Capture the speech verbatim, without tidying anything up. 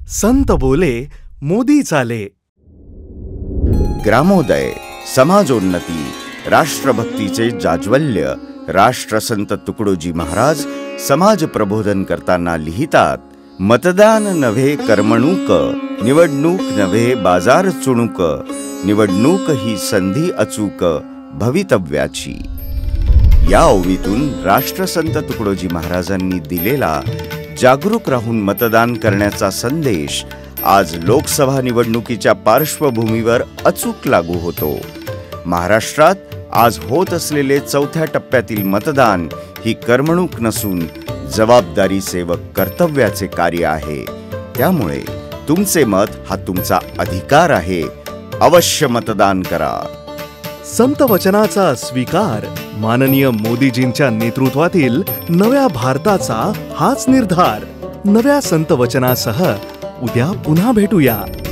संत बोले मोदी चाले। ग्रामोदय, समाजोन्नती, राष्ट्रभक्तीचे जाज्वल्य राष्ट्रसंत तुकडोजी महाराज समाज प्रबोधन करताना लिहितात, मतदान नव्हे कर्मणूक, निवडणूक नव्हे बाजार चुणूक, निवडणूक ही संधी अचूक भवितव्याची। या ओवीतून राष्ट्रसंत तुकडोजी महाराजांनी दिलेला जागरूक राहून मतदान करण्याचा संदेश आज लोकसभा निवडणुकीच्या पार्श्वभूमीवर अचूक लागू होतो। महाराष्ट्रात आज होत असलेले चौथ्या टप्प्यातील मतदान ही करमणूक नसून जबाबदारी सेवक कर्तव्याचे कार्य आहे। त्यामुळे तुमचे मत हा तुमचा अधिकार आहे। अवश्य मतदान करा। संत वचनाचा स्वीकार, माननीय मोदीजींच्या नेतृत्वातील नव्या भारताचा हाच निर्धार। नव्या संत वचनासह उद्या पुन्हा भेटूया।